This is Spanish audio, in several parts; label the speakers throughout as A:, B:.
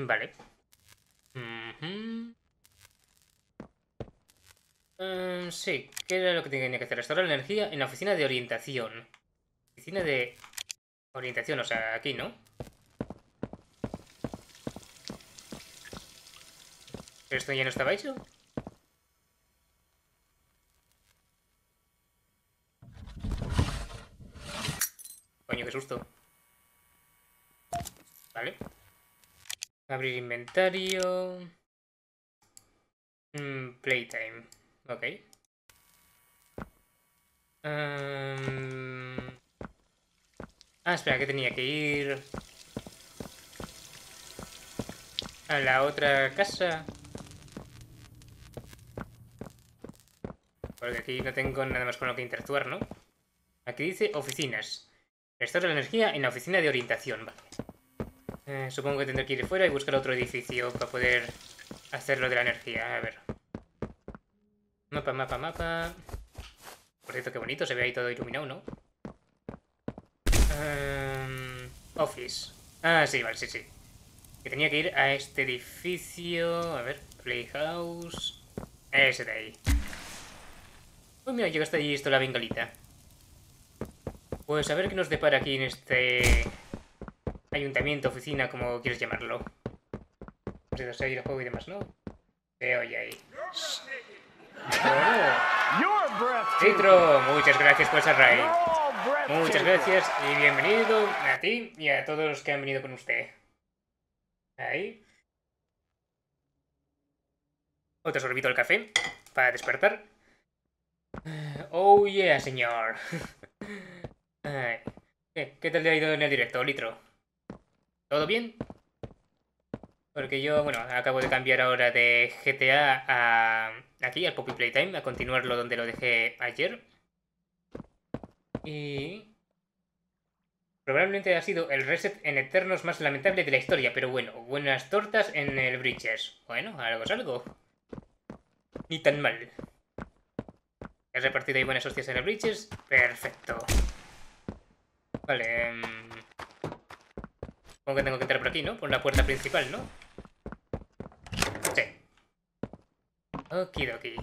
A: Vale. Ujú. Sí, ¿qué era lo que tenía que hacer? Restaurar la energía en la oficina de orientación. Oficina de orientación, o sea, aquí, ¿no? ¿Pero esto ya no estaba hecho? Coño, qué susto. Vale. Abrir inventario. Playtime. Ok. Espera, que tenía que ir a la otra casa. Porque aquí no tengo nada más con lo que interactuar, ¿no? Aquí dice oficinas. Restaura la energía en la oficina de orientación. Vale. Supongo que tendré que ir fuera y buscar otro edificio para poder hacer lo de la energía. A ver. Mapa, mapa, mapa. Por cierto, qué bonito. Se ve ahí todo iluminado, ¿no? Office. Sí, vale, sí, sí. Que tenía que ir a este edificio. A ver, Playhouse. Ese de ahí. Pues mira, llega hasta allí esto la bengalita. Pues a ver qué nos depara aquí en este ayuntamiento, oficina, como quieres llamarlo. Pues se ha ido el juego y demás, ¿no? Se oye ahí. ¡Oh! Citro, muchas gracias por esa raid. Muchas gracias y bienvenido a ti y a todos los que han venido con usted. Ahí. Otro sorbito al café para despertar. Oh yeah, señor. ¿Qué tal le ha ido en el directo, Litro? ¿Todo bien? Porque yo, bueno, acabo de cambiar ahora de GTA a aquí, al Poppy Playtime, a continuarlo donde lo dejé ayer. Y probablemente ha sido el reset en Eternos más lamentable de la historia, pero bueno, buenas tortas en el Bridges. Bueno, algo es algo. Ni tan mal. ¿Has repartido ahí buenas hostias en el Bridges? Perfecto. Vale, supongo que tengo que entrar por aquí, ¿no? Por la puerta principal, ¿no? Sí. Okidoki.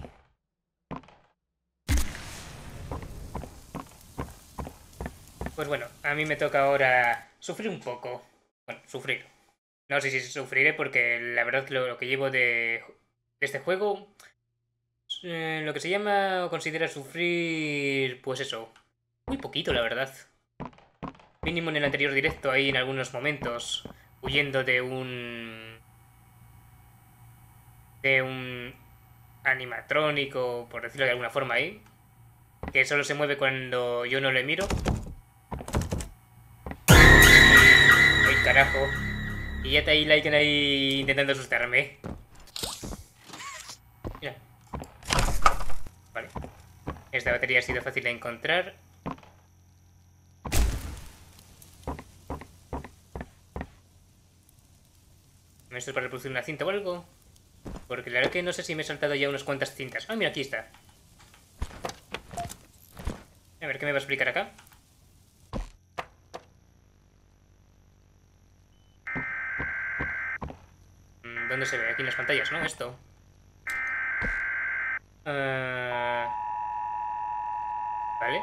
A: Pues bueno, a mí me toca ahora sufrir un poco. Bueno, sufrir. No sé si sufriré porque la verdad que lo que llevo de este juego, lo que se llama o considera sufrir, pues eso, muy poquito la verdad. Mínimo en el anterior directo ahí en algunos momentos, huyendo de un animatrónico, por decirlo de alguna forma ahí, que solo se mueve cuando yo no le miro. ¡Ay, carajo! Y ya te ahí like ahí intentando asustarme. Mira. Vale. Esta batería ha sido fácil de encontrar. ¿Esto es para reproducir una cinta o algo? Porque la verdad que no sé si me he saltado ya unas cuantas cintas. Ah, mira, aquí está. A ver, ¿qué me va a explicar acá? ¿Dónde se ve? Aquí en las pantallas, ¿no? Esto. Vale.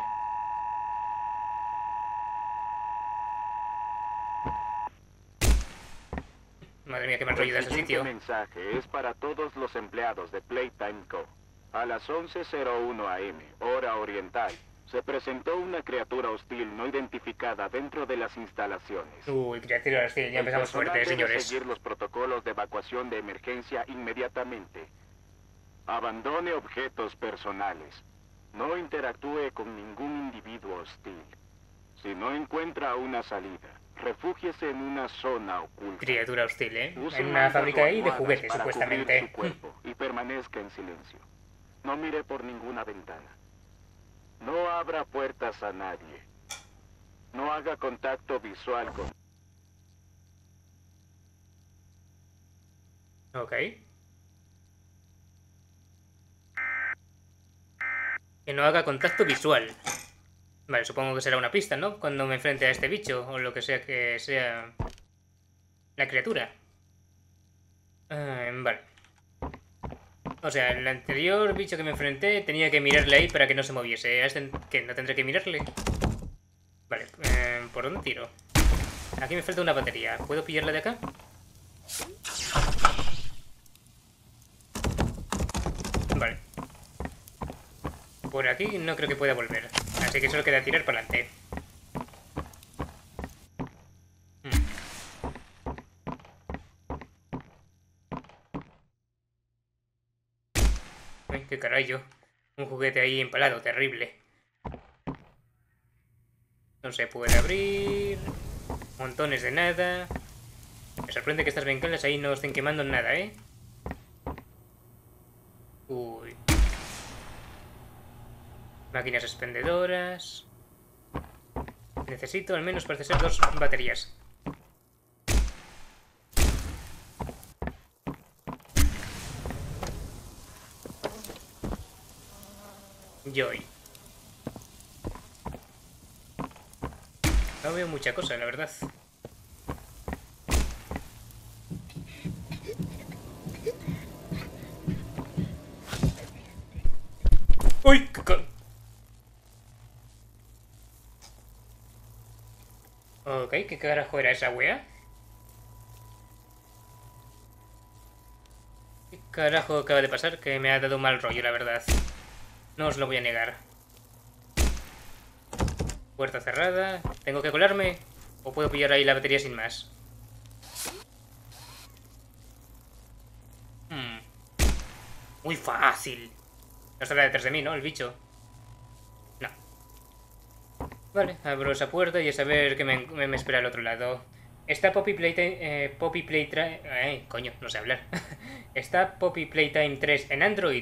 A: Madre mía, qué mal rollo da ese sitio.
B: El mensaje es para todos los empleados de Playtime Co. A las 11:01 am, hora oriental, se presentó una criatura hostil no identificada dentro de las instalaciones.
A: Uy, criaturas, que ya empezamos fuerte,
B: Debe
A: señores.
B: seguir los protocolos de evacuación de emergencia inmediatamente. Abandone objetos personales. No interactúe con ningún individuo hostil. Si no encuentra una salida, refúgiese en una zona oculta.
A: Criatura hostil, ¿eh?
B: Use
A: En una
B: mantas
A: fábrica
B: o
A: ahí de
B: almohadas
A: juguetes,
B: para cubrir
A: supuestamente.
B: su cuerpo y permanezca en silencio. No mire por ninguna ventana. No abra puertas a nadie. No haga contacto visual con...
A: Ok. Que no haga contacto visual. Vale, supongo que será una pista, ¿no? Cuando me enfrente a este bicho, o lo que sea la criatura. Vale. O sea, el anterior bicho que me enfrenté tenía que mirarle ahí para que no se moviese. ¿A este qué? ¿No tendré que mirarle? Vale, ¿por dónde tiro? Aquí me falta una batería. ¿Puedo pillarla de acá? Vale. Por aquí no creo que pueda volver. Así que solo queda tirar para adelante. Ay, qué carajo. Un juguete ahí empalado, terrible. No se puede abrir. Montones de nada. Me sorprende que estas bengalas ahí no estén quemando nada, ¿eh? Uy. Máquinas expendedoras. Necesito al menos, parece ser, 2 baterías. Joy. No veo mucha cosa, la verdad. ¡Uy! Ok, ¿qué carajo era esa wea? ¿Qué carajo acaba de pasar? Que me ha dado mal rollo, la verdad. No os lo voy a negar. Puerta cerrada. ¿Tengo que colarme? ¿O puedo pillar ahí la batería sin más? Muy fácil. No estará detrás de mí, ¿no? El bicho. No. Vale, abro esa puerta y a saber qué me espera al otro lado. Está Poppy Playtime... Poppy Playtime... coño, no sé hablar. ¿Está Poppy Playtime 3 en Android?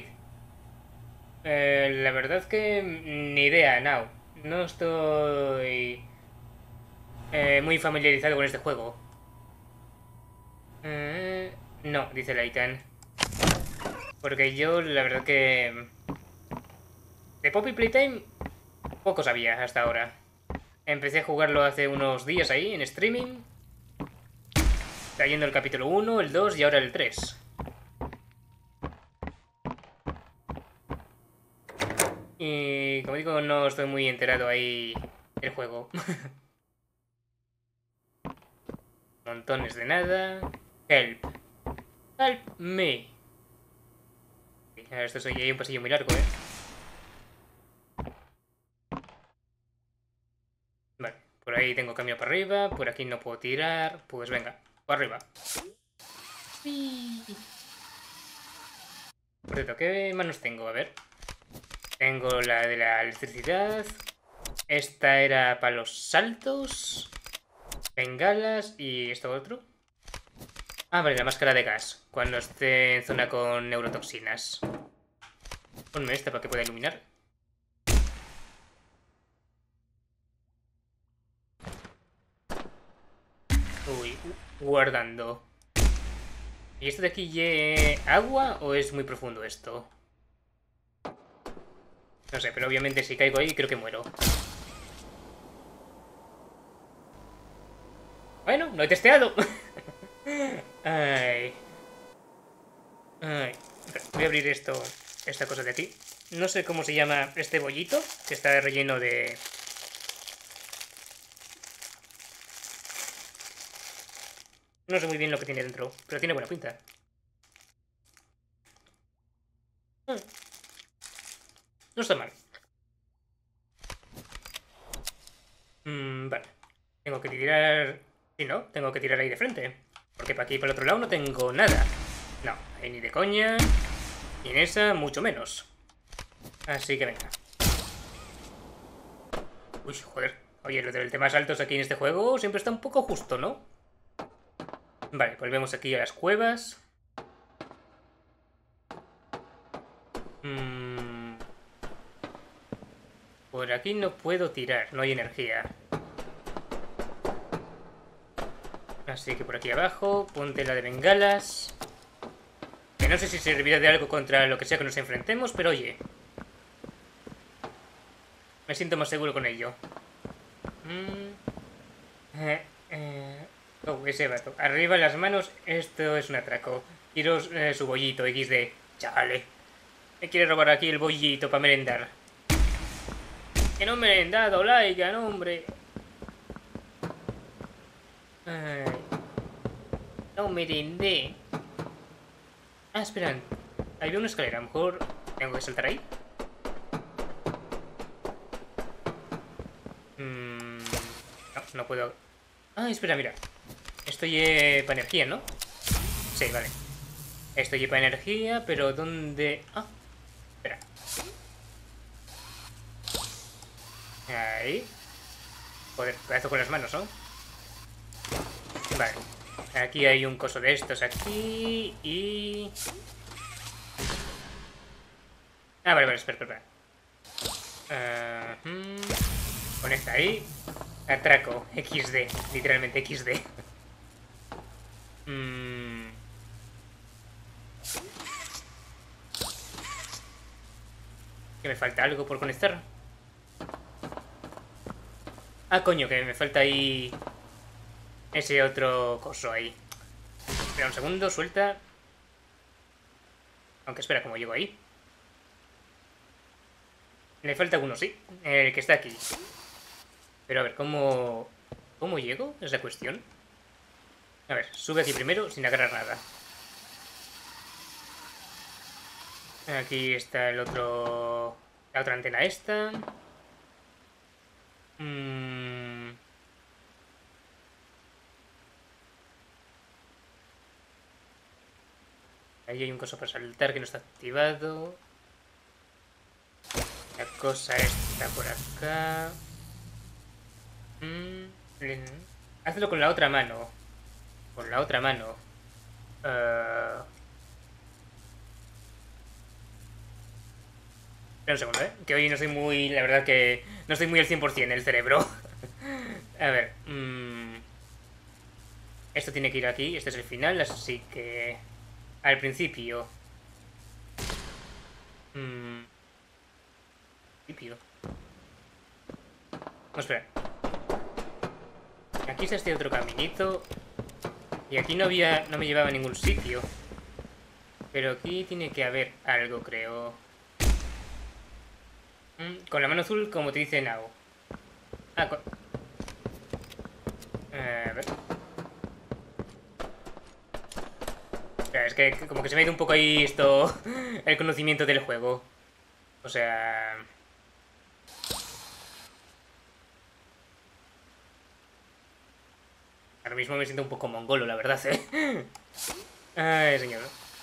A: La verdad que ni idea, no. No estoy muy familiarizado con este juego. No, dice Laitan. Porque yo, la verdad que... De Poppy Playtime poco sabía hasta ahora. Empecé a jugarlo hace unos días ahí, en streaming. Trayendo el capítulo 1, el 2 y ahora el 3. Y como digo, no estoy muy enterado ahí del juego. Montones de nada. Help. Help me. Esto hay un pasillo muy largo, ¿eh? Vale, por ahí tengo camino para arriba. Por aquí no puedo tirar. Pues venga, para arriba. Por cierto, ¿qué manos tengo? A ver. Tengo la de la electricidad. Esta era para los saltos. Bengalas y esto otro. Ah, vale, la máscara de gas. Cuando esté en zona con neurotoxinas. Ponme esta para que pueda iluminar. Uy, guardando. ¿Y esto de aquí es agua o es muy profundo esto? No sé, pero obviamente si caigo ahí creo que muero. Bueno, no he testeado. Ay. Ay. Voy a abrir esta cosa de aquí. No sé cómo se llama este bollito, que está relleno de... No sé muy bien lo que tiene dentro, pero tiene buena pinta. No está mal. Vale. Tengo que tirar... Si no, tengo que tirar ahí de frente. Porque para aquí y para el otro lado no tengo nada. No, ahí ni de coña. Y en esa, mucho menos. Así que venga. Uy, joder. Oye, lo del tema saltos aquí en este juego siempre está un poco justo, ¿no? Vale, volvemos aquí a las cuevas. Por aquí no puedo tirar, no hay energía. Así que por aquí abajo, ponte la de bengalas. Que no sé si servirá de algo contra lo que sea que nos enfrentemos, pero oye. Me siento más seguro con ello. Oh, ese vato. Arriba las manos, esto es un atraco. Quiero su bollito, XD. Chale. Me quiere robar aquí el bollito para merendar. Que no me han dado like, no, hombre. Ay. No merendé. Ah, esperan. Ahí veo una escalera. A lo mejor tengo que saltar ahí. No, no puedo. Ah, espera, mira. Esto lleva energía, ¿no? Sí, vale. Esto lleva energía, pero ¿dónde? Ah, espera. Ahí. Joder, pedazo con las manos, ¿no? Vale. Aquí hay un coso de estos aquí y... Ah, vale, vale, espera. Conecta ahí. Atraco. XD. Literalmente XD. ¿Que me falta algo por conectar? Ah, coño, que me falta ahí... ese otro coso ahí. Espera un segundo, suelta. Aunque espera, ¿cómo llego ahí? Le falta uno, sí. El que está aquí. Pero a ver, ¿cómo llego? Es la cuestión. A ver, sube aquí primero sin agarrar nada. Aquí está el otro... la otra antena esta. Ahí hay un coso para saltar que no está activado. La cosa está por acá. Hazlo con la otra mano. Con la otra mano. Espera un segundo, ¿eh? Que hoy no soy muy... la verdad que no estoy muy al 100% el cerebro. A ver. Esto tiene que ir aquí. Este es el final, así que... al principio. Principio. No, espera. Aquí está este otro caminito. Y aquí no me llevaba a ningún sitio. Pero aquí tiene que haber algo, creo. Con la mano azul, como te dice Nao. Ah, con... a ver. Es que como que se me ha ido un poco ahí esto... el conocimiento del juego. O sea... ahora mismo me siento un poco mongolo, la verdad, ¿eh? Ay, señor.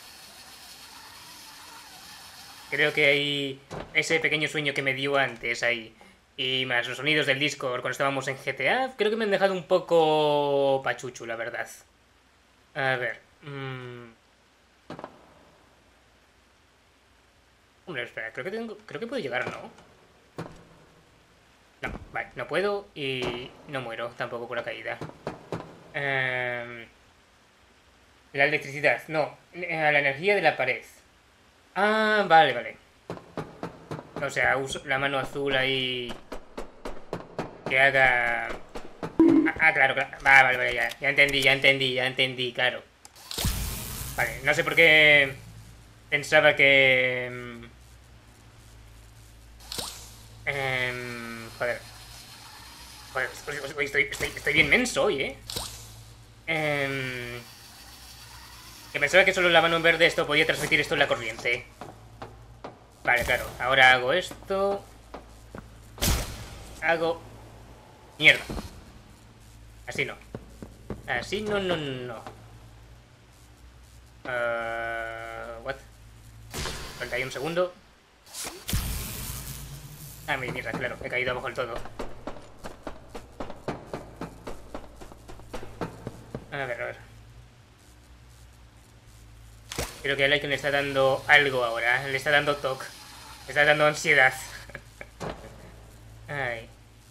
A: Creo que hay ese pequeño sueño que me dio antes ahí. Y más los sonidos del Discord cuando estábamos en GTA. Creo que me han dejado un poco pachucho, la verdad. A ver. Hombre, espera, creo que puedo llegar, ¿no? No, vale, no puedo y no muero tampoco por la caída. La electricidad, no, la energía de la pared. Ah, vale. O sea, uso la mano azul ahí que haga... claro. Vale, ya entendí, claro. Vale, no sé por qué pensaba que... joder, estoy bien menso hoy, ¿eh? Que pensaba que solo la mano en verde esto podía transmitir esto en la corriente. Vale, claro. Ahora hago esto. Hago... mierda. Así no. Así no. What? Falta ahí un segundo. Ah, mierda, claro. He caído abajo del todo. A ver. Creo que a Lycan le está dando algo ahora. Le está dando toque. Le está dando ansiedad. Ay.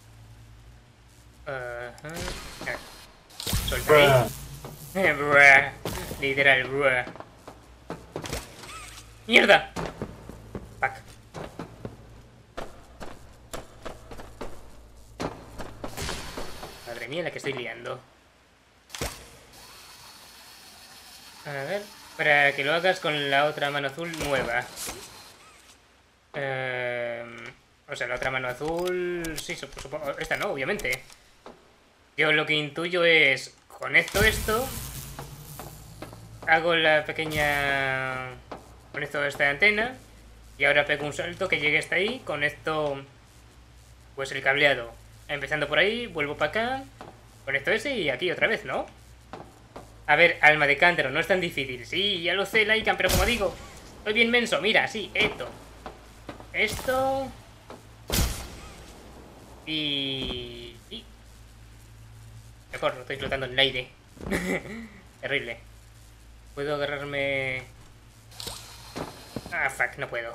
A: Suelta ahí. Bruh. Literal, bruh. ¡Mierda! Fuck. Madre mía, la que estoy liando. A ver, para que lo hagas con la otra mano azul nueva. O sea, la otra mano azul... Sí, supongo... Esta no, obviamente. Yo lo que intuyo es... Conecto esto. Hago la pequeña... Conecto esta antena. Y ahora pego un salto que llegue hasta ahí. Conecto... Pues el cableado. Empezando por ahí, vuelvo para acá. Conecto ese y aquí otra vez, ¿no? A ver, alma de cántaro, no es tan difícil. Sí, ya lo sé, Lycan, pero como digo, estoy bien menso. Mira, sí, esto. Esto... Y... Mejor, estoy flotando en el aire. Terrible. ¿Puedo agarrarme...? Ah, fuck, no puedo.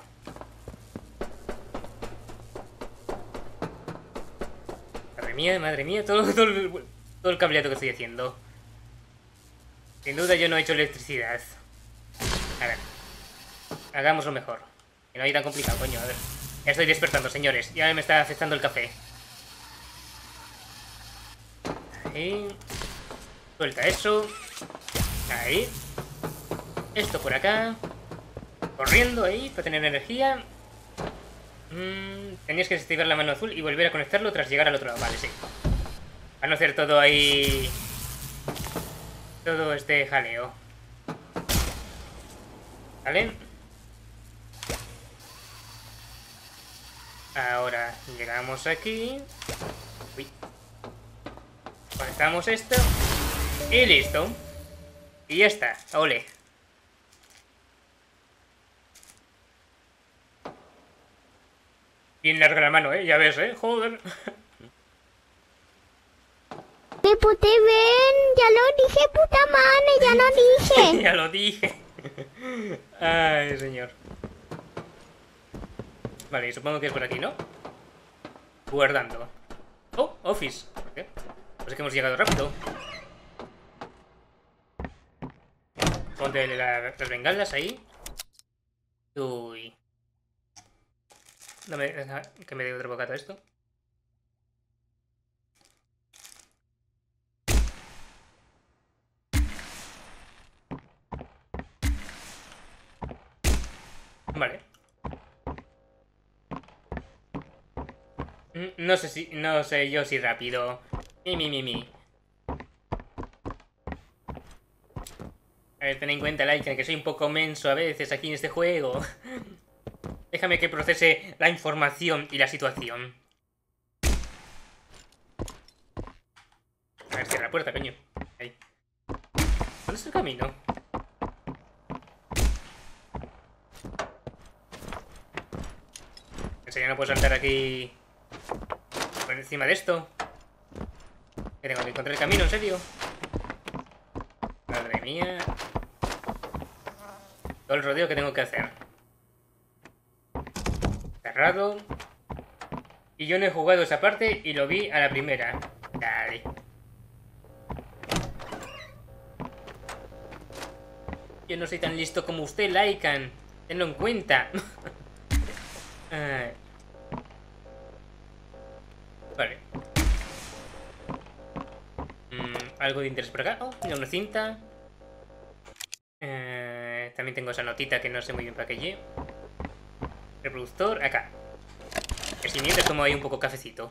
A: Madre mía, todo el cableado que estoy haciendo. Sin duda yo no he hecho electricidad. A ver. Hagámoslo mejor. Que no hay tan complicado, coño, a ver. Ya estoy despertando, señores. Ya me está afectando el café. Ahí. Suelta eso. Ahí. Esto por acá. Corriendo ahí para tener energía. Tenías que desactivar la mano azul y volver a conectarlo tras llegar al otro lado. Vale, sí. Para no hacer todo ahí... Todo este jaleo. ¿Vale? Ahora llegamos aquí. Uy. Conectamos esto. Y listo. Y ya está. Ole. Bien larga la mano, ya ves, joder.
C: Puté, ven, ya lo dije, puta madre, ya lo dije.
A: Ya lo dije. Ay, señor. Vale, supongo que es por aquí, ¿no? Guardando. Oh, Office. ¿Por qué? Pues es que hemos llegado rápido. Ponte las bengalas ahí. Uy. Dame, que me dé otro bocado esto. Vale. No sé yo si rápido. Mi. A ver, ten en cuenta, Lycan, que soy un poco menso a veces aquí en este juego. Déjame que procese la información y la situación. A ver, cierra la puerta, coño. Ahí. ¿Dónde es el camino? ¿En serio no puedo saltar aquí por encima de esto? ¿Que tengo que encontrar el camino, en serio? Madre mía. Todo el rodeo que tengo que hacer. Cerrado. Y yo no he jugado esa parte y lo vi a la primera. Dale. Yo no soy tan listo como usted, Lycan. Tenlo en cuenta. Vale. Algo de interés por acá. Oh, mira, una cinta. También tengo esa notita que no sé muy bien para qué lleve. Reproductor, acá. El siguiente es como ahí un poco cafecito.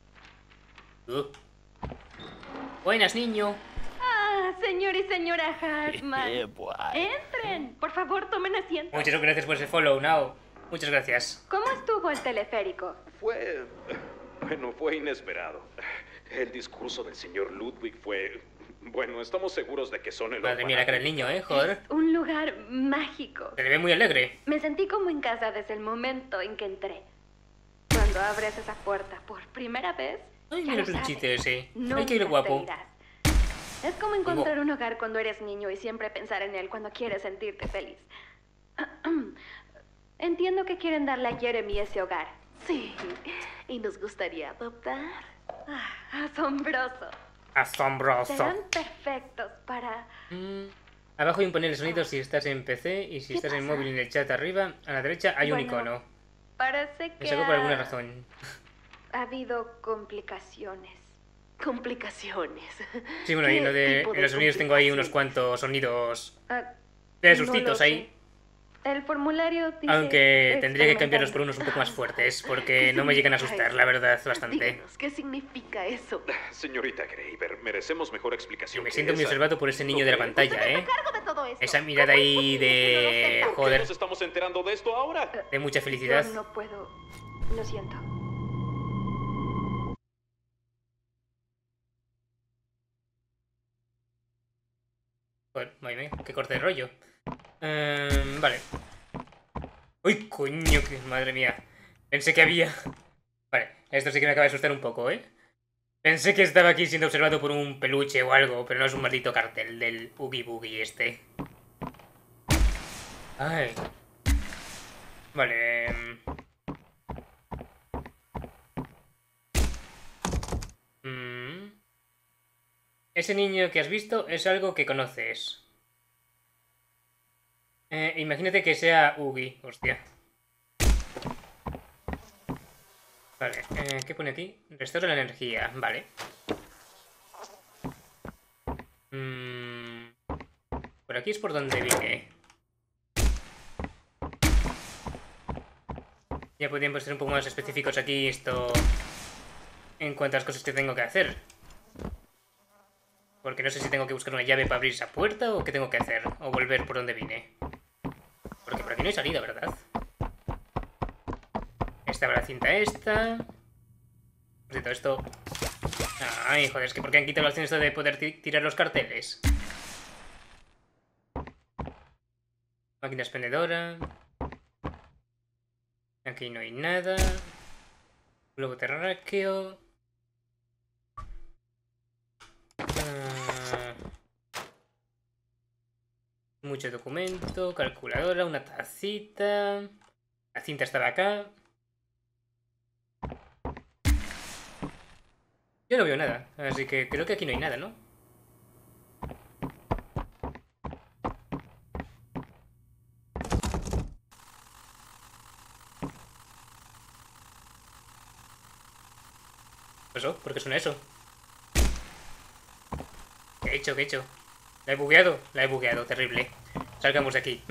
A: Buenas, niño.
D: Ah, señor y señora Hartman. Entren. Por favor, tomen asiento.
A: Muchas gracias por ese follow, now. Muchas gracias.
D: ¿Cómo estuvo el teleférico?
E: Fue inesperado. El discurso del señor Ludwig fue... Bueno, estamos seguros de que son el...
A: Madre mía, la cara del niño, joder.
D: Es un lugar mágico.
A: Se le ve muy alegre.
D: Me sentí como en casa desde el momento en que entré. Cuando abres esa puerta por primera vez...
A: Ay, mira el peluchito ese.
D: Nunca
A: Ay, qué guapo.
D: te irás. Es como encontrar un hogar cuando eres niño y siempre pensar en él cuando quieres sentirte feliz. Entiendo que quieren darle a Jeremy ese hogar. Sí, y nos gustaría adoptar. Asombroso.
A: Asombroso.
D: Serán perfectos para...
A: Abajo hay un panel de sonido si estás en PC y si estás en móvil en el chat arriba, a la derecha hay un icono.
D: Parece que
A: Me sacó por alguna razón.
D: ha habido complicaciones. complicaciones.
A: Sí, bueno, y
D: ¿Qué
A: en
D: tipo de
A: los sonidos tengo ahí unos
D: complicaciones?
A: cuantos sonidos
D: Ah,
A: de
D: no
A: sustitos
D: lo
A: ahí.
D: sé. El formulario dice
A: Aunque tendría que cambiarlos por
D: experimental.
A: unos un poco más fuertes,
D: ¿Qué
A: porque no me llegan a
D: significa
A: asustar, la
D: eso?
A: verdad, bastante.
D: Díganos, ¿qué significa eso?
E: Señorita Graver, merecemos mejor
A: Y
E: explicación
A: me
E: que
A: siento muy
E: esa.
A: observado por ese niño de la
E: ¿Ok?
A: pantalla, ¿eh?
D: Cargo de todo esto.
A: Esa mirada ahí de...
E: ¿Por qué
A: joder,
E: nos estamos enterando de esto ahora?
A: de mucha
D: Yo
A: felicidad.
D: no puedo. Lo siento.
A: Joder, vale, que corte de rollo. Vale. ¡Uy, coño! Madre mía. Pensé que había... Vale, esto sí que me acaba de asustar un poco, ¿eh? Pensé que estaba aquí siendo observado por un peluche o algo, pero no es un maldito cartel del Oogie Boogie este. Ay. Vale. Ese niño que has visto es algo que conoces. Imagínate que sea Oogie, hostia. Vale, ¿qué pone aquí? Restaura la energía, vale. Por aquí es por donde vine. Ya podríamos ser un poco más específicos aquí esto... en cuanto a las cosas que tengo que hacer. Porque no sé si tengo que buscar una llave para abrir esa puerta o qué tengo que hacer. O volver por donde vine. Porque por aquí no hay salida, ¿verdad? Estaba la cinta esta. Por cierto, esto... Ay, joder, es que ¿por qué han quitado la opción esto de poder tirar los carteles? Máquina expendedora. Aquí no hay nada. Globo terráqueo. Mucho documento, calculadora, una tacita. La cinta estaba acá. Yo no veo nada, así que creo que aquí no hay nada, ¿no? ¿Eso? ¿Por qué suena eso? ¿Qué he hecho? ¿Qué he hecho? La he bugueado. La he bugueado, terrible. Salgamos de aquí.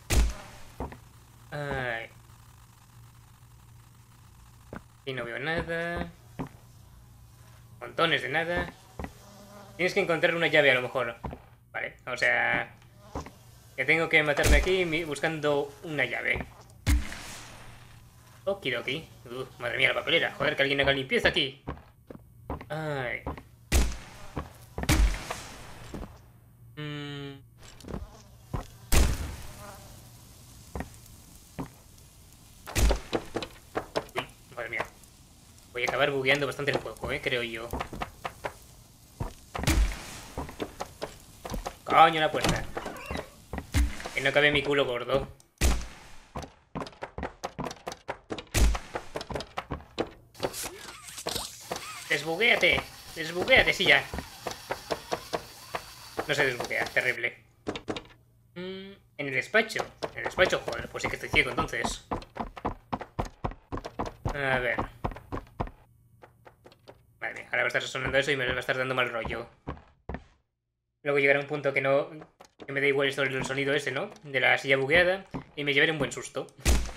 A: Ay. Y no veo nada. Montones de nada. Tienes que encontrar una llave a lo mejor. Vale, o sea... que tengo que matarme aquí buscando una llave. Okidoki. Madre mía, la papelera. Joder, que alguien haga limpieza aquí. Ay. Uy, madre mía. Voy a acabar bugueando bastante el juego, creo yo. Coño, la puerta. Que no cabe mi culo gordo. Desbuguéate. Desbuguéate, sí ya. No se desbuguea, terrible. En el despacho. En el despacho, joder, pues sí que estoy ciego entonces. A ver. Vale, ahora va a estar sonando eso y me va a estar dando mal rollo. Luego llegará un punto que no... que me da igual esto el sonido ese, ¿no? De la silla bugueada. Y me llevaré un buen susto.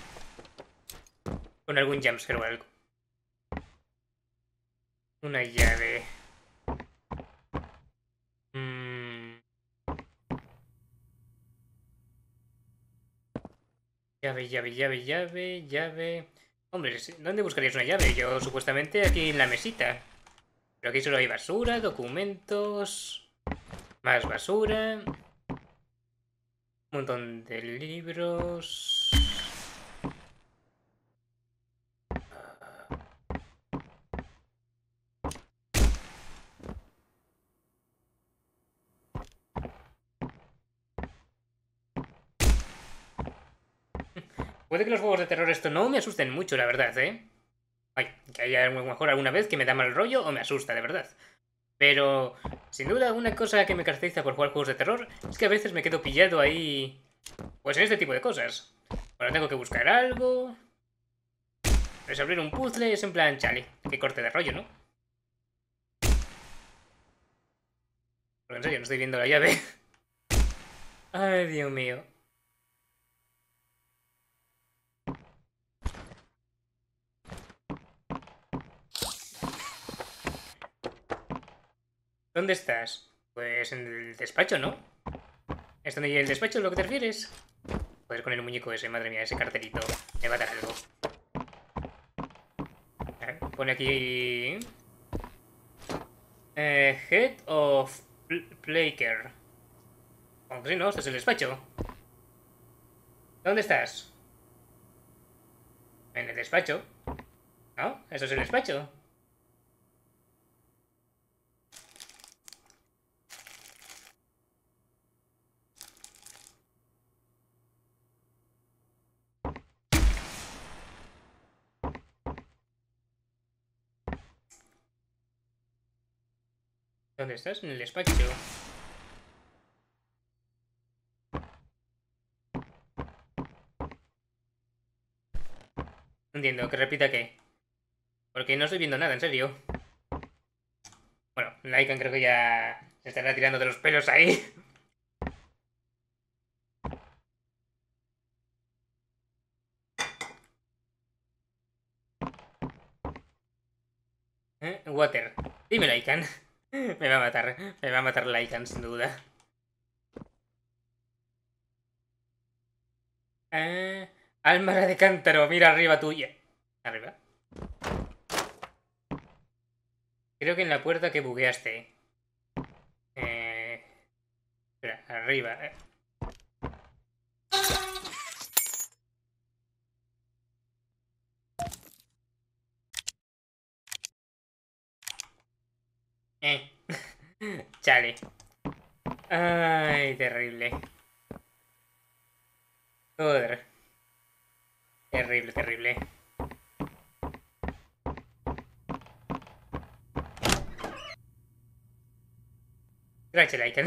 A: Con algún jumpscare o algo. Una llave. Llave. Hombre, ¿dónde buscarías una llave? Yo supuestamente aquí en la mesita. Pero aquí solo hay basura, documentos... Más basura... Un montón de libros... Puede que los juegos de terror esto no me asusten mucho, la verdad, ¿eh? Ay, que haya a lo mejor alguna vez que me da mal rollo o me asusta, de verdad. Pero, sin duda, una cosa que me caracteriza por jugar juegos de terror es que a veces me quedo pillado ahí... pues en este tipo de cosas. Cuando tengo que buscar algo... resolver un puzzle es en plan, chale, que corte de rollo, ¿no? Porque en serio, no estoy viendo la llave. Ay, Dios mío. ¿Dónde estás? Pues en el despacho, ¿no? ¿Es donde hay el despacho, es lo que te refieres? Joder, con el muñeco ese, madre mía, ese cartelito. Me va a dar algo. A ver, pone aquí... Head of Playcare. Como que sí, ¿no? Este es el despacho. ¿Dónde estás? En el despacho. ¿No? Eso es el despacho. ¿Dónde estás? En el despacho. No entiendo, que repita qué. Porque no estoy viendo nada, en serio. Bueno, Lycan creo que ya se estará tirando de los pelos ahí. Water. Dime, Lycan. Me va a matar. Me va a matar Lycan, sin duda. Álmara de cántaro, mira arriba tuya. Arriba. Creo que en la puerta que bugueaste. Espera, arriba. Chale. Ay, terrible. Joder. Terrible, terrible. Gracias, Lycan.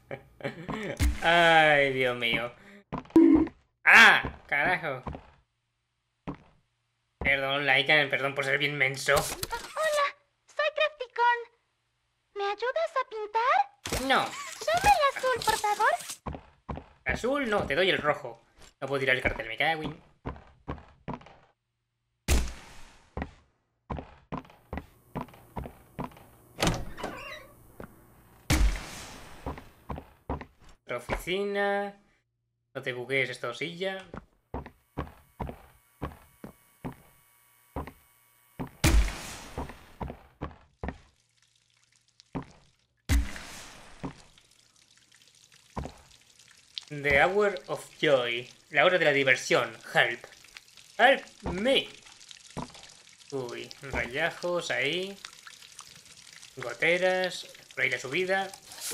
A: Ay, Dios mío. ¡Ah! ¡Carajo! Perdón, Lycan, perdón por ser bien menso.
C: Hola, soy Crafticon. ¿Me ayudas a pintar?
A: No.
C: Dame el azul, por favor.
A: Azul, no, te doy el rojo. No puedo tirar el cartel, me cago en... Otra oficina. No te buguees esta osilla. The Hour of Joy. La hora de la diversión. Help. Help me. Uy, rayajos ahí. Goteras. Por ahí la subida.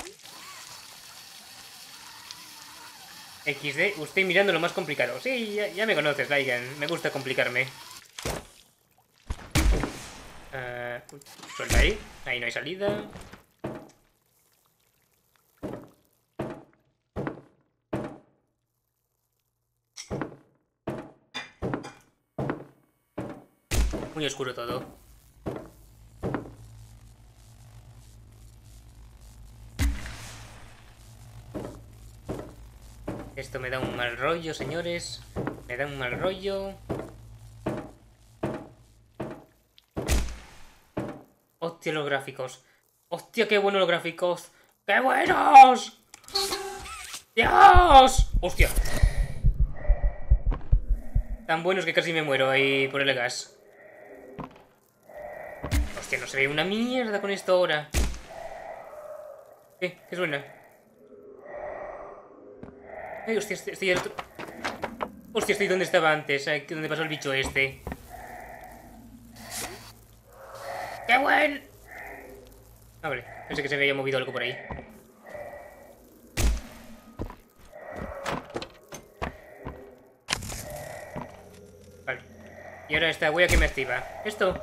A: XD, usted mirando lo más complicado. Sí, ya me conoces, Lycan. Me gusta complicarme. Suelta ahí. Ahí no hay salida. Muy oscuro todo. Esto me da un mal rollo, señores. Me da un mal rollo. Hostia, los gráficos. Hostia, qué buenos los gráficos. ¡Qué buenos! ¡Dios! ¡Hostia! Tan buenos que casi me muero ahí por el gas. Hostia, no se ve una mierda con esto ahora. ¿Qué? ¿Qué suena? Ay, hostia, estoy al otro... Hostia, estoy donde estaba antes. Donde pasó el bicho este. ¡Qué buen! Ah, vale. Pensé que se había movido algo por ahí. Vale. Y ahora esta wea que me activa. Esto.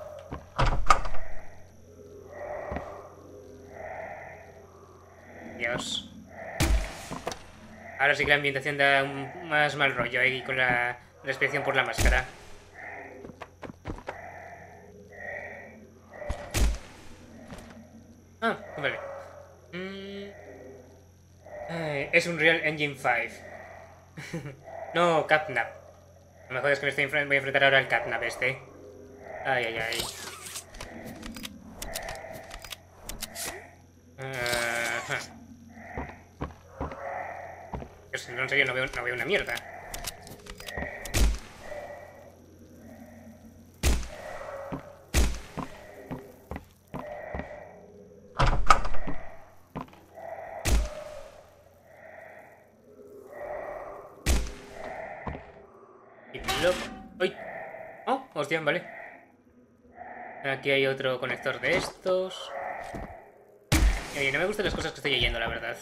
A: Dios. Ahora sí que la ambientación da más mal rollo ahí con la respiración por la máscara. Ah, vale. es un Real Engine 5. No, Catnap. Lo mejor es que voy a enfrentar ahora al Catnap este. Ay, ay, ay. Pues, en serio, no veo una mierda. ¡Uy! ¡Oh! Hostia, vale. Aquí hay otro conector de estos. Oye, no me gustan las cosas que estoy oyendo, la verdad.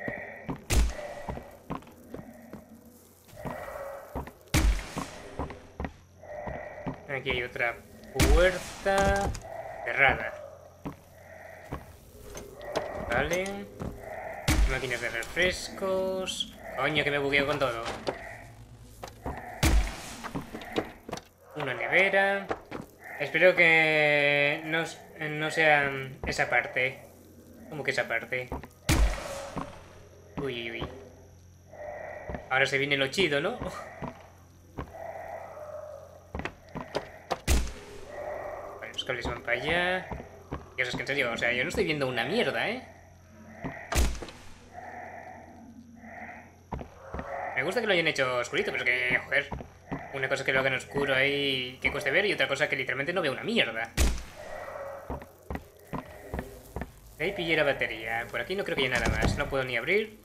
A: Aquí hay otra puerta cerrada. Vale. Máquinas de refrescos. Coño, que me bugueo con todo. Una nevera. Espero que no sea esa parte. ¿Cómo que esa parte? Uy, uy. Ahora se viene lo chido, ¿no? Vale, los cables van para allá. Dios, es que en serio, o sea, yo no estoy viendo una mierda, ¿eh? Me gusta que lo hayan hecho oscurito, pero es que, joder. Una cosa que lo hagan oscuro ahí que cueste ver y otra cosa que literalmente no veo una mierda. Ahí pillé la batería. Por aquí no creo que haya nada más. No puedo ni abrir.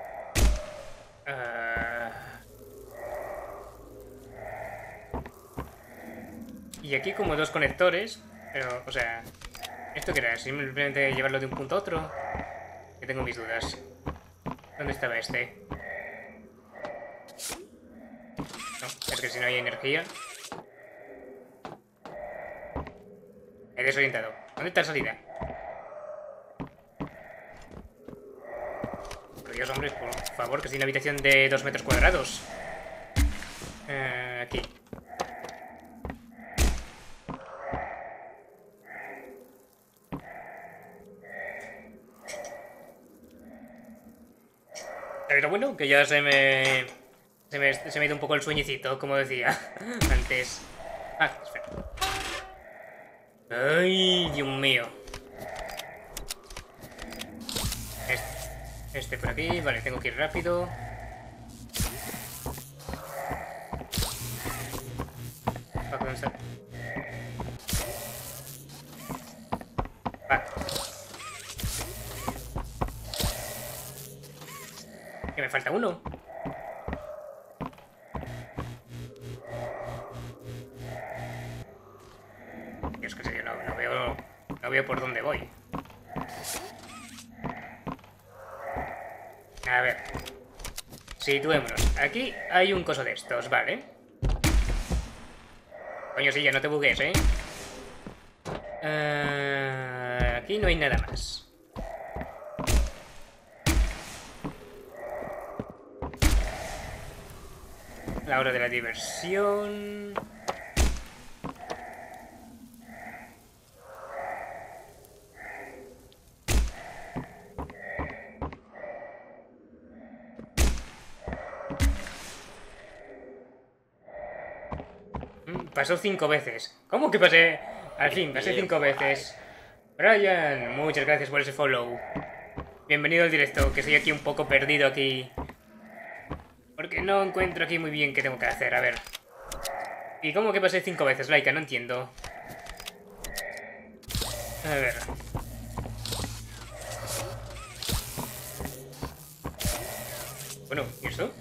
A: Y aquí como dos conectores. Pero, o sea... ¿Esto qué era? ¿Simplemente llevarlo de un punto a otro? Que tengo mis dudas. ¿Dónde estaba este? No, es que si no hay energía... He desorientado. ¿Dónde está la salida? Por Dios, hombre, por favor, que estoy en una habitación de 2 metros cuadrados. Aquí. Pero bueno, que ya se me ha ido un poco el sueñecito, como decía antes. Ah, espera. Ay, Dios mío. Este por aquí, vale, tengo que ir rápido. ¿Dónde está? Vale. Que me falta uno. Es que yo no veo por dónde voy. A ver. Situémonos. Aquí hay un coso de estos, vale. Coño, sí, ya no te bugues, ¿eh? Aquí no hay nada más. La hora de la diversión. Pasó 5 veces. ¿Cómo que pasé? Al fin, pasé 5 veces. Brian, muchas gracias por ese follow. Bienvenido al directo, que estoy aquí un poco perdido aquí. Porque no encuentro aquí muy bien qué tengo que hacer, a ver. ¿Y cómo que pasé 5 veces, Laika? No entiendo. A ver. Bueno, ¿y esto?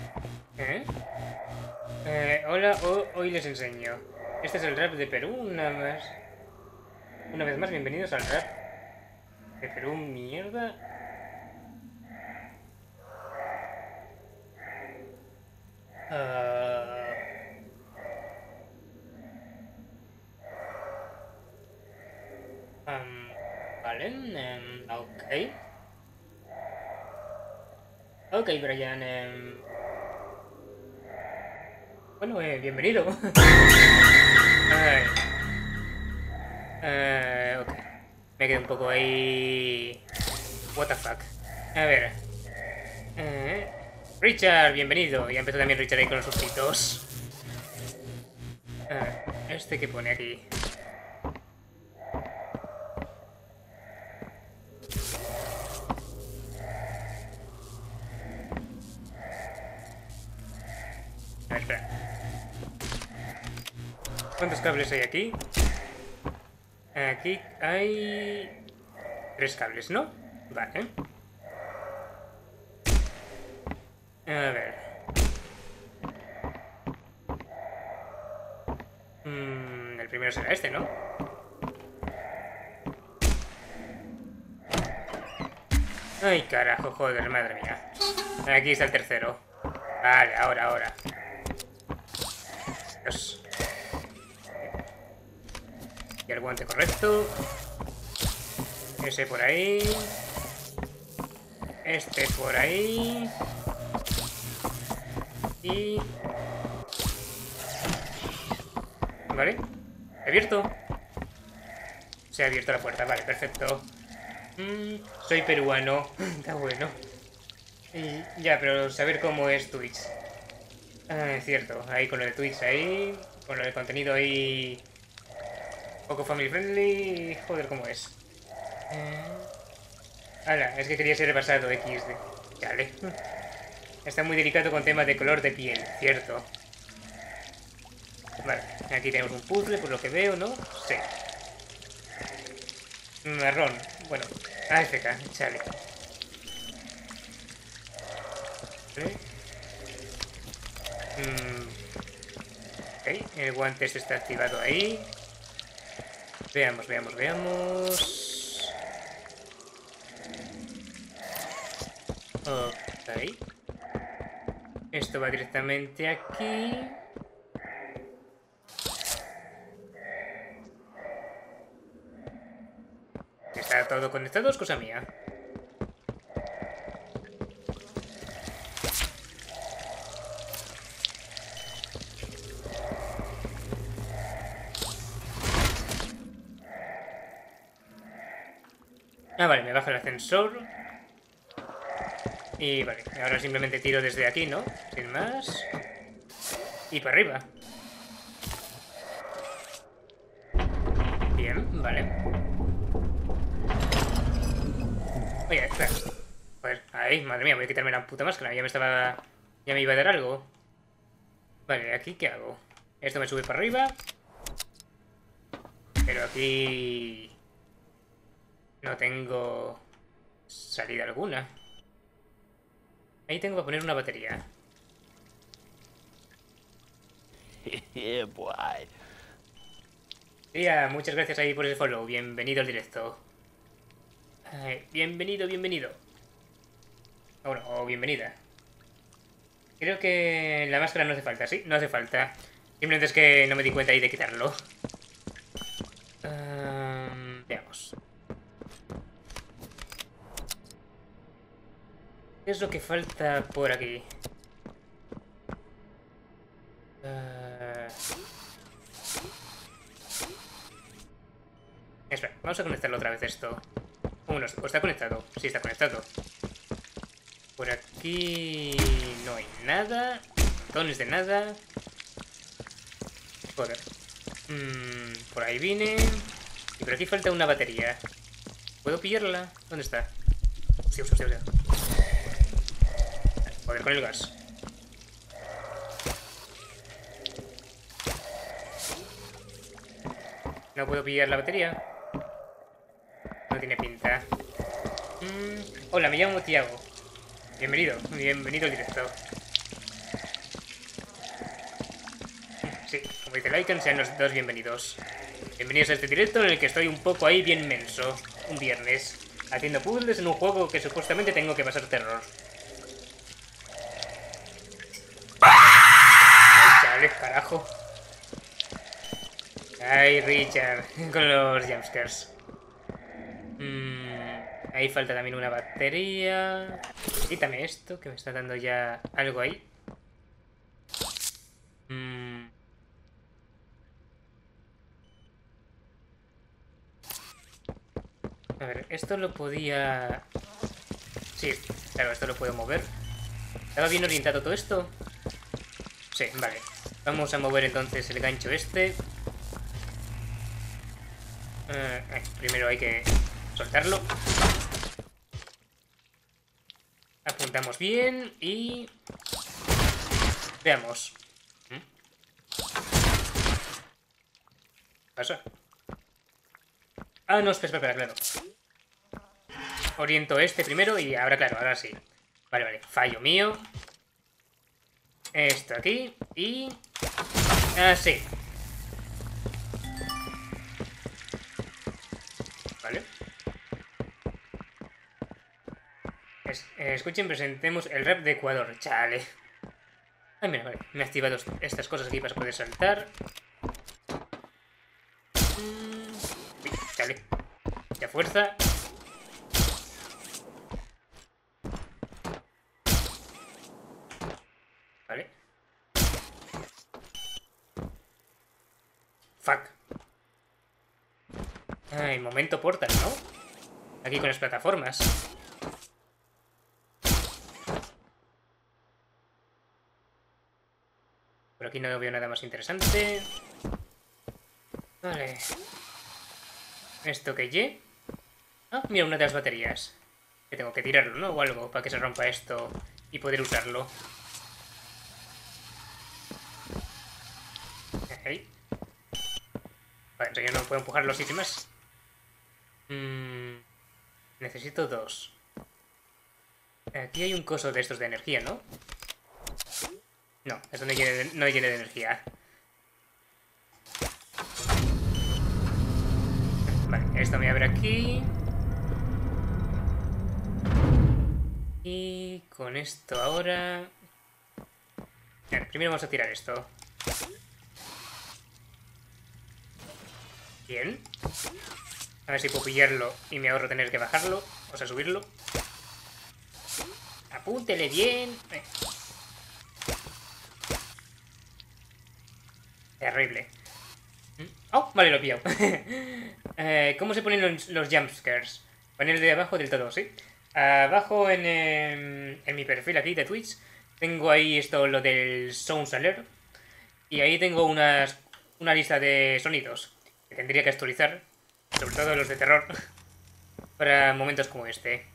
A: Hola, hoy les enseño. Este es el rap de Perú, una vez más, bienvenidos al rap de Perú, mierda. Vale, ok. Ok, Brian, bueno, bienvenido. Ok. Me quedé un poco ahí... What the fuck. A ver. Richard, bienvenido. Ya empezó también Richard ahí con los sustitos. Este que pone aquí. A ver, espera. ¿Cuántos cables hay aquí? Aquí hay 3 cables, ¿no? Vale. A ver. El primero será este, ¿no? Ay, carajo, joder, madre mía. Aquí está el tercero. Vale, ahora. Dios. Y el guante correcto. Ese por ahí. Este por ahí. Y... ¿Vale? ¿Abierto? Se ha abierto la puerta, vale, perfecto. Soy peruano. Está bueno. Y ya, pero saber cómo es Twitch. Es cierto, ahí con lo de Twitch ahí. Con lo de contenido ahí... poco family friendly. Joder, cómo es. Hala, es que quería ser repasado XD. Vale. Está muy delicado con temas de color de piel, cierto. Vale, aquí tenemos un puzzle por lo que veo, ¿no? Sí. Marrón, bueno. AFK, chale. ¿Vale? Ok, el guante este está activado ahí. Veamos. Ok. Esto va directamente aquí. Está todo conectado, es cosa mía. Ah, vale, me baja el ascensor. Y vale, ahora simplemente tiro desde aquí, ¿no? Sin más. Y para arriba. Bien, vale. Oye, espera. Joder, ahí, madre mía, voy a quitarme la puta máscara. Ya me iba a dar algo. Vale, ¿aquí qué hago? Esto me sube para arriba. Pero aquí... no tengo... salida alguna. Ahí tengo que poner una batería.
F: Yeah, boy.
A: Tía, muchas gracias ahí por ese follow. Bienvenido al directo. Bienvenido. O bienvenida. Creo que la máscara no hace falta, ¿sí? No hace falta. Simplemente es que no me di cuenta ahí de quitarlo. Veamos. ¿Qué es lo que falta por aquí? Espera, vamos a conectarlo otra vez esto. ¿O está conectado? Sí, está conectado. Por aquí no hay nada. Montones de nada. Joder. Por ahí vine. Y por aquí falta una batería. ¿Puedo pillarla? ¿Dónde está? Hostia. Joder, con el gas. No puedo pillar la batería. No tiene pinta. Hola, me llamo Tiago. Bienvenido al directo. Sí, como dice Lycan, sean los dos bienvenidos. Bienvenidos a este directo en el que estoy un poco ahí bien menso. Un viernes. Haciendo puzzles en un juego que supuestamente tengo que pasar terror. Ay, chale, carajo. Ay, Richard, con los jumpscares. Ahí falta también una batería. Quítame esto, que me está dando ya algo ahí. A ver, esto lo podía... Sí, claro, esto lo puedo mover. ¿Estaba bien orientado todo esto? Sí, vale. Vamos a mover entonces el gancho este. Primero hay que soltarlo. Apuntamos bien y... veamos. ¿Qué pasa? Ah, no, espera, claro. Oriento este primero y ahora, claro, ahora sí. Vale, fallo mío. Esto aquí y... así. Vale. Escuchen, presentemos el rap de Ecuador. Chale. Ay, mira, vale. Me he activado estas cosas aquí para poder saltar. Chale. Ya fuerza. Vale. Fuck. Ay, momento portal, ¿no? Aquí con las plataformas. Por aquí no veo nada más interesante. Vale. ¿Esto qué ye? Ah, mira, una de las baterías. Que tengo que tirarlo, ¿no? O algo, para que se rompa esto y poder usarlo. Okay. Vale, entonces yo no puedo empujarlo así sin más. Necesito 2. Aquí hay un coso de estos de energía, ¿no? No, esto no hay lleno de energía. Vale, esto me abre aquí. Y con esto ahora... Bien, primero vamos a tirar esto. Bien. A ver si puedo pillarlo y me ahorro tener que bajarlo. O sea, subirlo. Apúntele bien. Terrible. Oh, vale, lo he pillado. ¿Cómo se ponen los jumpscares? Poner de abajo del todo, ¿sí? Abajo en mi perfil aquí de Twitch tengo ahí esto, lo del Sounds Alert. Y ahí tengo una lista de sonidos que tendría que actualizar. Sobre todo los de terror. Para momentos como este.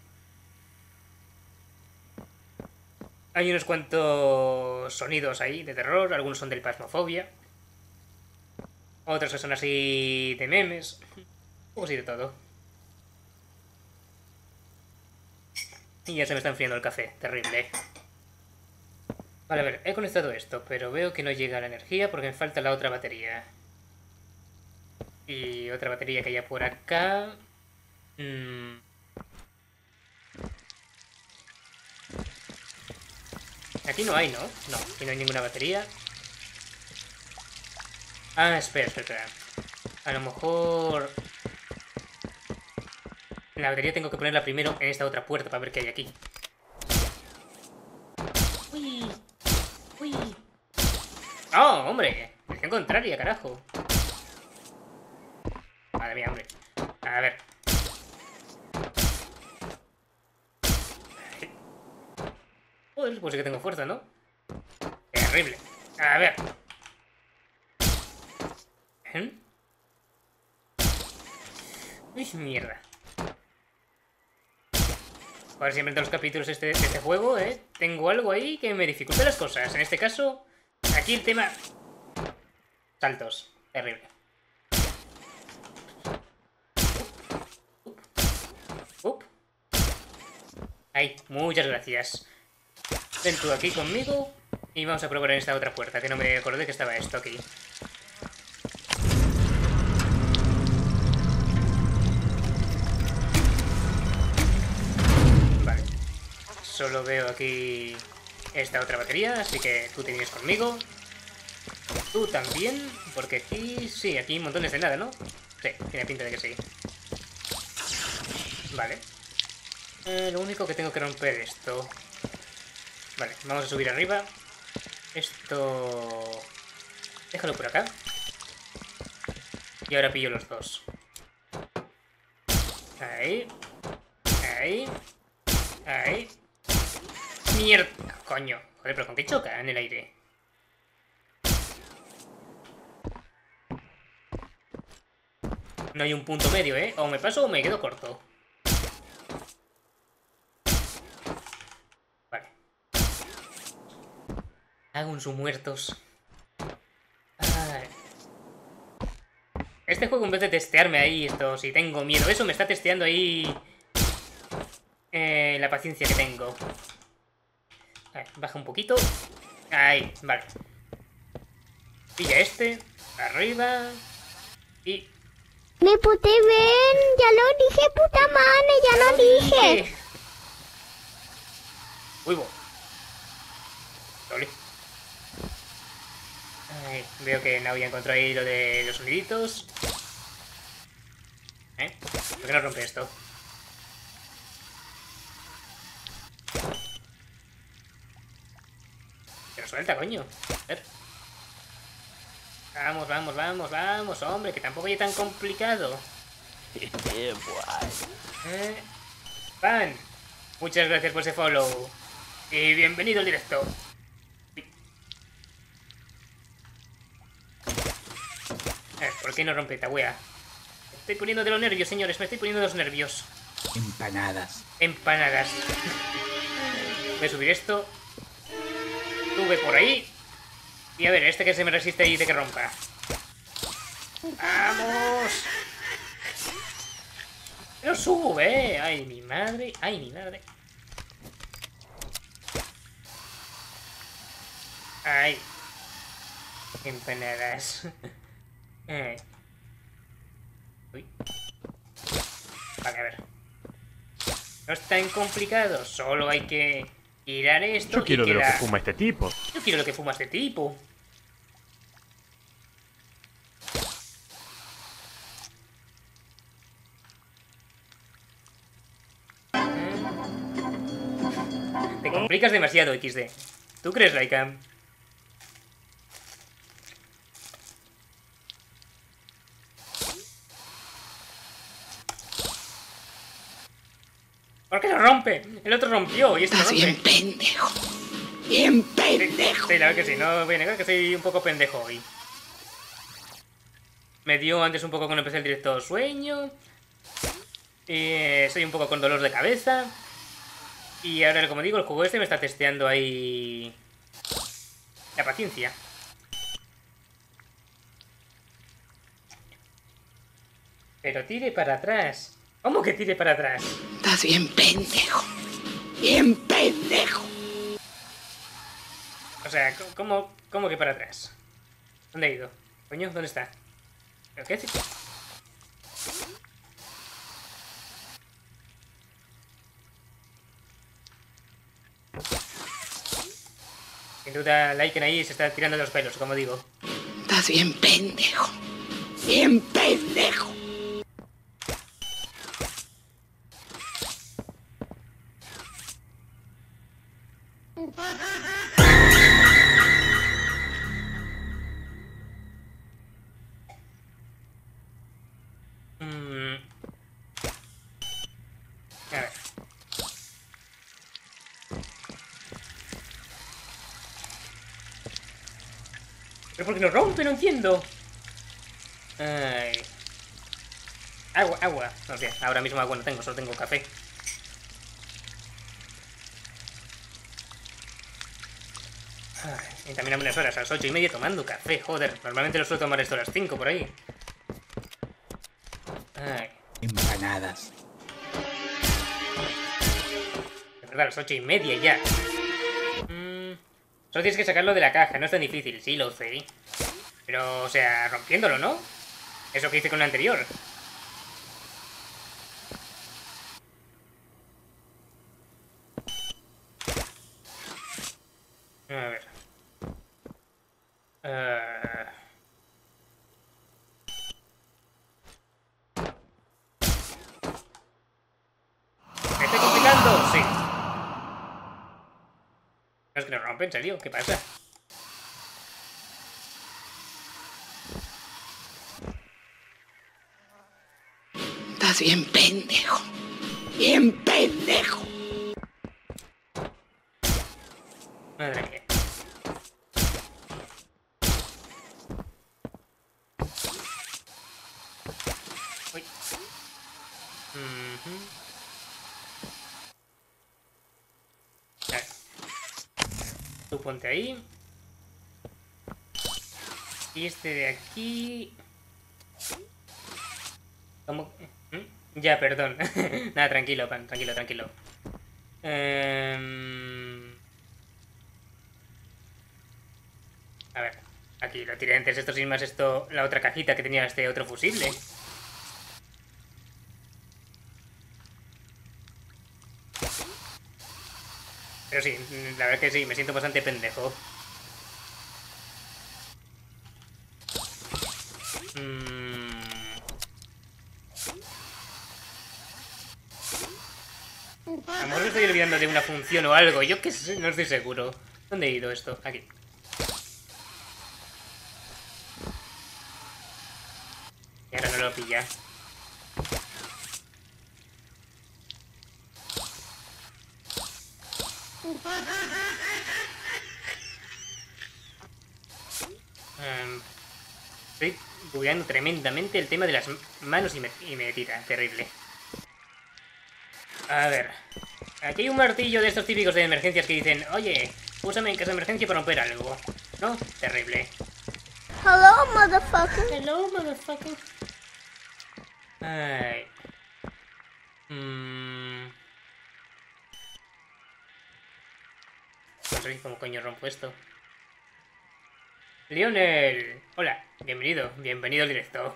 A: Hay unos cuantos sonidos ahí de terror. Algunos son del Phasmophobia. Otros que son así de memes. O así de todo. Y ya se me está enfriando el café. Terrible. Vale, a ver. He conectado esto, pero veo que no llega la energía porque me falta la otra batería. Y otra batería que haya por acá. Aquí no hay, ¿no? No, aquí no hay ninguna batería. Ah, espera. A lo mejor... la batería tengo que ponerla primero en esta otra puerta para ver qué hay aquí. ¡Uy! ¡Oh, hombre! Dirección contraria, carajo. Madre mía, hombre. A ver. Joder, pues sí que tengo fuerza, ¿no? Terrible. A ver. Uy, mierda. Ahora siempre entre los capítulos de este juego, tengo algo ahí que me dificulta las cosas. En este caso, aquí el tema... saltos. Terrible. Ahí, muchas gracias. Ven tú aquí conmigo y vamos a probar en esta otra puerta, que no me acordé que estaba esto aquí. Vale. Solo veo aquí esta otra batería, así que tú te vienes conmigo. Tú también, porque aquí... sí, aquí hay montones de nada, ¿no? Sí, tiene pinta de que sí. Vale. Lo único que tengo que romper esto. Vale, vamos a subir arriba. Esto... déjalo por acá. Y ahora pillo los dos. Ahí. Ahí. Ahí. ¡Mierda! Coño, joder, pero ¿con qué choca en el aire? No hay un punto medio, ¿eh? O me paso o me quedo corto. Vale. Hago un muertos. Ay. Este juego, en vez de testearme ahí esto, si tengo miedo, eso me está testeando ahí la paciencia que tengo. A ver, baja un poquito. Ahí, vale. Pilla este. Arriba. Y...
C: Me puté ven, ya lo dije, puta madre, ya lo dije.
A: Uy, bo. Doble. Ay, veo que Nao ya encontró ahí lo de los soniditos. ¿Por qué no rompe esto? Que lo suelta, coño. A ver. Vamos, vamos, vamos, vamos, hombre, que tampoco es tan complicado.
F: Yeah, boy.
A: Pan, muchas gracias por ese follow. Y bienvenido al directo. ¿Por qué no rompe esta wea? Me estoy poniendo de los nervios, señores, me estoy poniendo de los nervios.
G: Empanadas.
A: Empanadas. Voy a subir esto. Sube por ahí. Y a ver, este que se me resiste ahí de que rompa. ¡Vamos! ¡Pero sube! ¡Ay, mi madre! ¡Ay, mi madre! ¡Ay! Empanadas. Uy. Vale, a ver. No es tan complicado. Solo hay que tirar esto.
H: Yo quiero
A: y
H: de lo que fuma este tipo.
A: Yo quiero lo que fuma este tipo. Te complicas demasiado, XD. ¿Tú crees, Raikam? ¿Por qué no rompe? El otro rompió y este no rompe.
G: Bien pendejo. Bien pendejo.
A: Sí, la verdad que sí, no voy a negar que soy un poco pendejo hoy. Me dio antes un poco cuando empecé el directo sueño. Soy un poco con dolor de cabeza. Y ahora, como digo, el juego este me está testeando ahí la paciencia. Pero tire para atrás. ¿Cómo que tire para atrás?
G: Estás bien pendejo. Bien pendejo.
A: O sea, ¿cómo que para atrás? ¿Dónde ha ido? Coño, ¿dónde está? ¿Pero qué hace? Sin duda, Laiken ahí se está tirando de los pelos, como digo.
G: Estás bien pendejo. Bien pendejo.
A: A ver. ¿Pero por qué no rompe? No entiendo. Ay. Agua, agua. No sé, ahora mismo agua no tengo, solo tengo café. Ay, y también a unas horas, a las 8:30 tomando café, joder. Normalmente lo suelo tomar esto a las 5 por ahí. Ay.
G: Empanadas.
A: De verdad, a las 8:30 ya. Solo tienes que sacarlo de la caja, no es tan difícil, sí lo sé. Pero, o sea, rompiéndolo, ¿no? Eso que hice con la anterior. A ver. ¿Me estoy complicando? Sí. No es que no rompe, en serio, ¿qué pasa?
G: Estás bien pendejo. Bien pendejo.
A: Madre mía. Uy. Vale. Tú ponte ahí. Y este de aquí... ¿Cómo? Ya, perdón. Nada, tranquilo, Pan, tranquilo, tranquilo. A ver, aquí lo tiré antes, esto sin más, esto, la otra cajita que tenía este otro fusible. Pero sí, la verdad que sí, me siento bastante pendejo. A lo mejor me estoy olvidando de una función o algo, yo qué sé, no estoy seguro. ¿Dónde he ido esto? Aquí. Y ahora no lo pilla. Estoy bugueando tremendamente el tema de las manos y me tira. Terrible. A ver. Aquí hay un martillo de estos típicos de emergencias que dicen: oye, úsame en caso de emergencia para romper algo. ¿No? Terrible.
C: Hello, motherfucker.
A: Hello, motherfucker. Ay. No sé cómo coño rompo esto. Lionel. Hola, bienvenido al directo.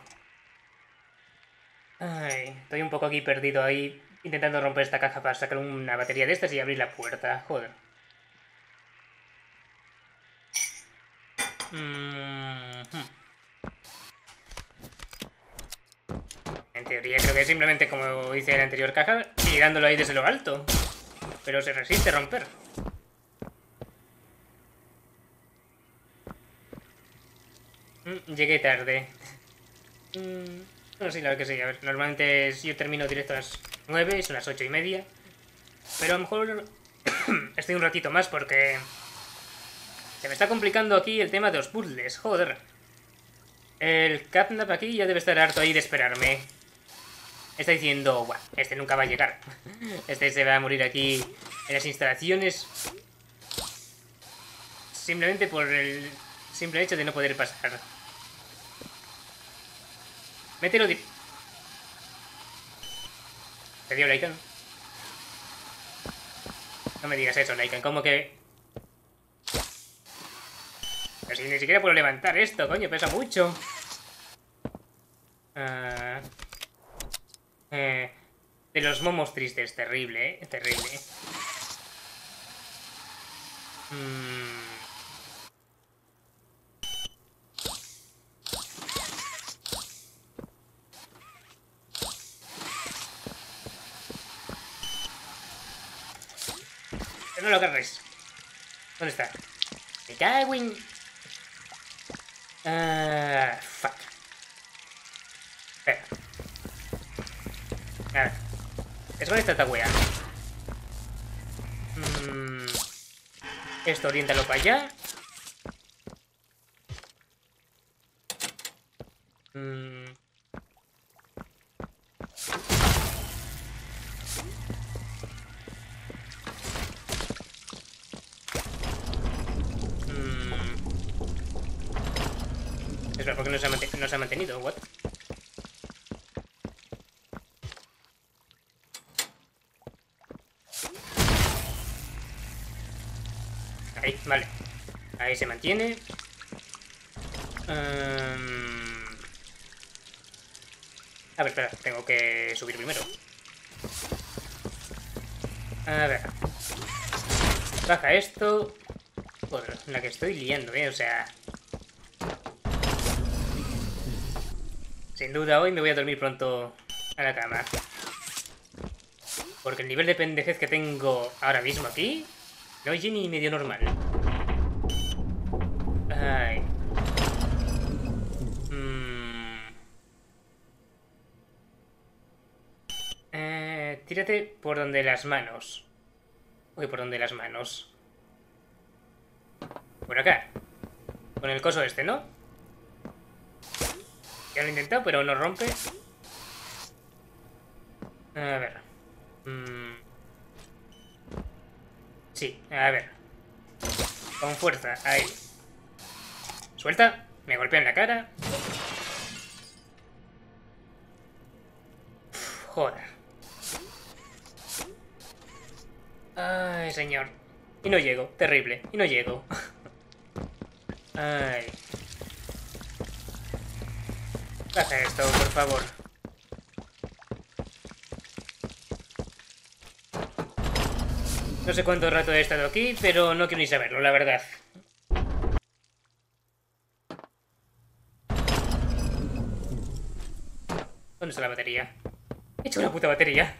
A: Ay, estoy un poco aquí perdido ahí, intentando romper esta caja para sacar una batería de estas y abrir la puerta. Joder. En teoría creo que es simplemente como hice en la anterior caja, tirándolo ahí desde lo alto. Pero se resiste a romper. Llegué tarde. No, sí, la verdad que sí. A ver, normalmente yo termino directo a las 9, son las 8:30. Pero a lo mejor estoy un ratito más porque se me está complicando aquí el tema de los puzzles. Joder. El Catnap aquí ya debe estar harto ahí de esperarme. Está diciendo: "Buah, este nunca va a llegar. Este se va a morir aquí en las instalaciones simplemente por el simple hecho de no poder pasar". Mételo de... ¿Te dio Lycan? No me digas eso, Lycan, como que... Pero si ni siquiera puedo levantar esto, coño, pesa mucho. De los momos tristes, terrible, terrible. No lo agarres. ¿Dónde está? Me cago en... fuck. Espera. A ver. Es con esta wea. Esto oriéntalo para allá. Espera, ¿por qué no se ha mantenido? What? Ahí, vale. Ahí se mantiene. A ver, espera, tengo que subir primero. A ver. Baja esto. Joder, la que estoy liando, o sea... Sin duda hoy me voy a dormir pronto a la cama. Porque el nivel de pendejez que tengo ahora mismo aquí no es ni medio normal. Ay. Tírate por donde las manos. Uy, por donde las manos. Por acá. Con el coso este, ¿no? Ya lo he intentado, pero no rompe. A ver. Sí, a ver. Con fuerza, ahí. Suelta. Me golpea en la cara. Uf, joder. Ay, señor. Y no llego. Terrible. Y no llego. Ay. Baja esto, por favor. No sé cuánto rato he estado aquí, pero no quiero ni saberlo, la verdad. ¿Dónde está la batería? He hecho una puta batería.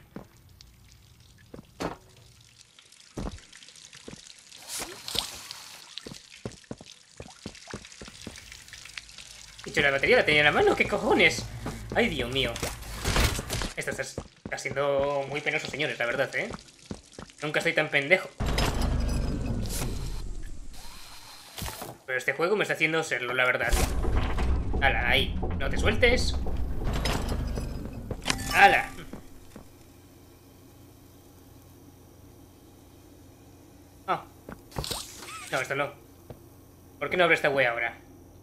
A: He hecho la batería, la tenía en la mano, ¿qué cojones? Ay, Dios mío. Esto está siendo muy penoso, señores, la verdad, ¿eh? Nunca estoy tan pendejo. Pero este juego me está haciendo serlo, la verdad. ¡Hala, ahí! ¡No te sueltes! ¡Hala! Ah. No, esto no. ¿Por qué no abre esta wea ahora?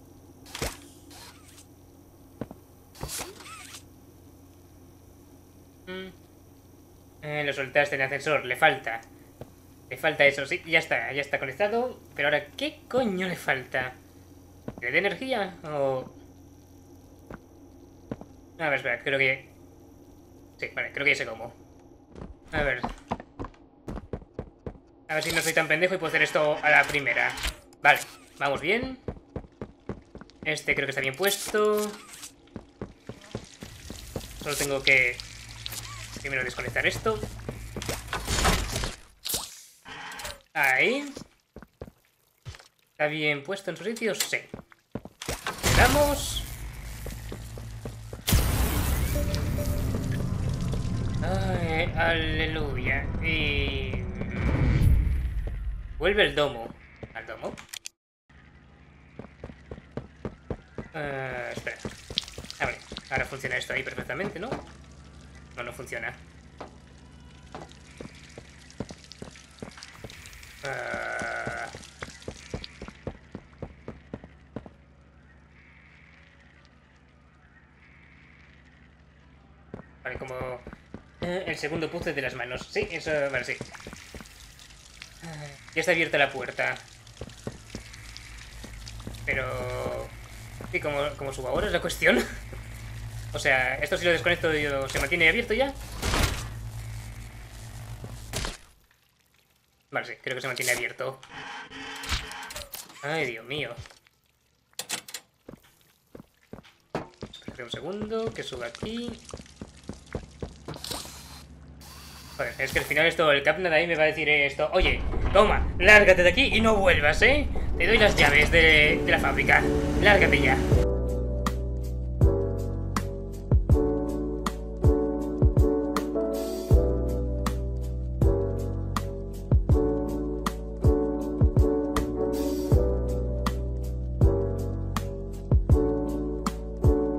A: Lo soltaste en el ascensor, le falta. Le falta eso, sí, ya está conectado. Pero ahora, ¿qué coño le falta? ¿Le dé energía? O... A ver, espera, creo que... Sí, vale, creo que ya sé cómo. A ver si no soy tan pendejo y puedo hacer esto a la primera. Vale, vamos bien. Este creo que está bien puesto. Solo tengo que... primero desconectar esto. Ahí. ¿Está bien puesto en su sitio? Sí. Le damos. Ay, aleluya. Y... vuelve el domo. ¿Al domo? Espera. A ver, ahora funciona esto ahí perfectamente, ¿no? No, no funciona. Vale, como... el segundo puzzle de las manos. Sí, eso... vale, sí. Ya está abierta la puerta. Pero... sí, como subo ahora es la cuestión. O sea, esto si lo desconecto ¿se mantiene abierto ya? Vale, sí, creo que se mantiene abierto. Ay, Dios mío. Espera un segundo, que suba aquí. Joder, es que al final esto, el Capnad ahí me va a decir esto. Oye, toma, lárgate de aquí y no vuelvas, ¿eh? Te doy las llaves de la fábrica. Lárgate ya.